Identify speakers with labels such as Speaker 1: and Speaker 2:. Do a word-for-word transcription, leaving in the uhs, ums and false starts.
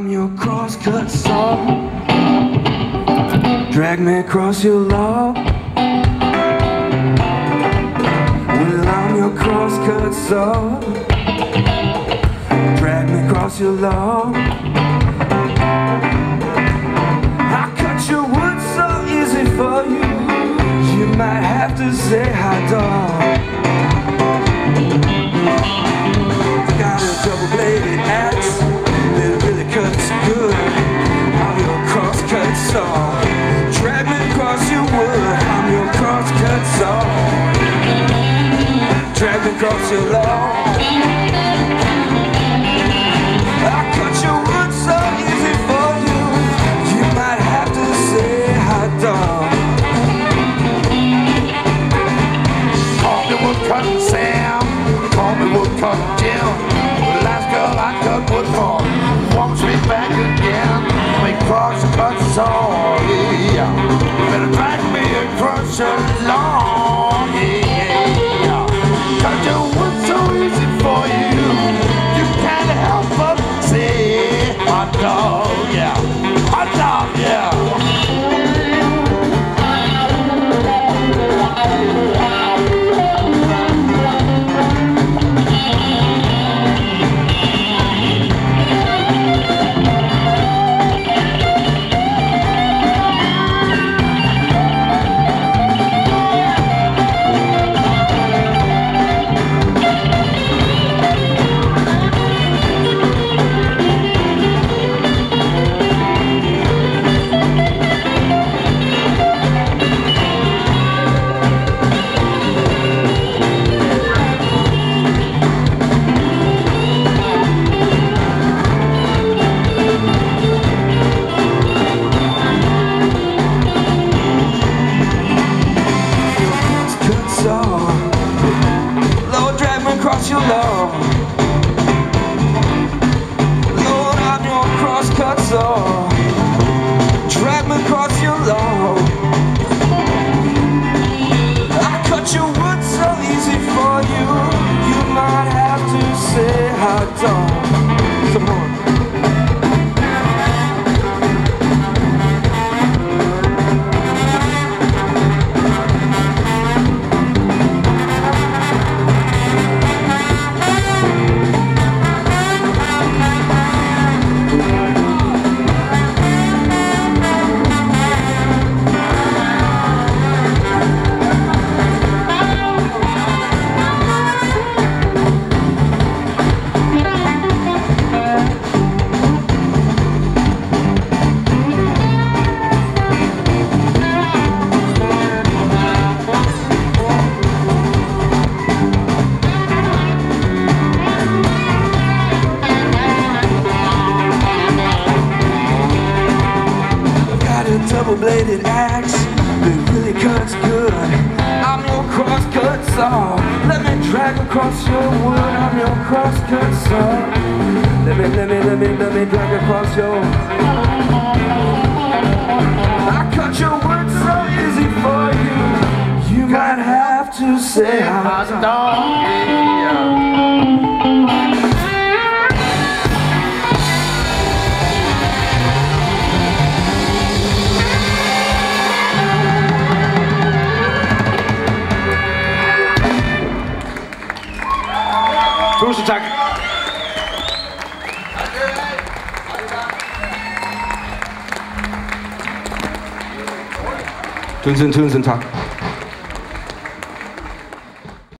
Speaker 1: I'm your cross-cut saw. Drag me across your law. Well, I'm your cross-cut saw. Drag me across your law. I cut your wood so easy for you. You might have to say hi, dog. Got a double-bladed axe that really cuts good. I'm your cross-cut saw. Drag me across your wood. I'm your cross-cut saw. Drag me across your lawn. I cut your wood so easy for you. You might have to say hi, dog.
Speaker 2: Call me woodcutting Sam. Call me woodcutting Jim. The last girl I cut wood for wants me back again. We cross the cut saw, yeah. Better drag me across your lawn, yeah. Cut your wood so easy for you. You can't help but say hot dog, yeah. Hot dog, yeah.
Speaker 1: Lord, drag me across your lawn. Lord, I'm your cross-cut saw. Drag me across your lawn. I cut your wood so easy for you. You might have to say hi, dog. Come on. Double-bladed axe that really cuts good. I'm your cross-cut saw. Let me drag across your wood. I'm your cross-cut saw. Let me, let me, let me, let me drag across your. I cut your wood so easy for you. You might have to say hi, dog.
Speaker 2: Tusind tak.
Speaker 1: Tusind, tusind tak.